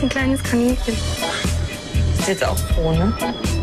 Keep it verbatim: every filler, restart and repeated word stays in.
ein kleines Kaninchen. Ist jetzt auch froh, ne?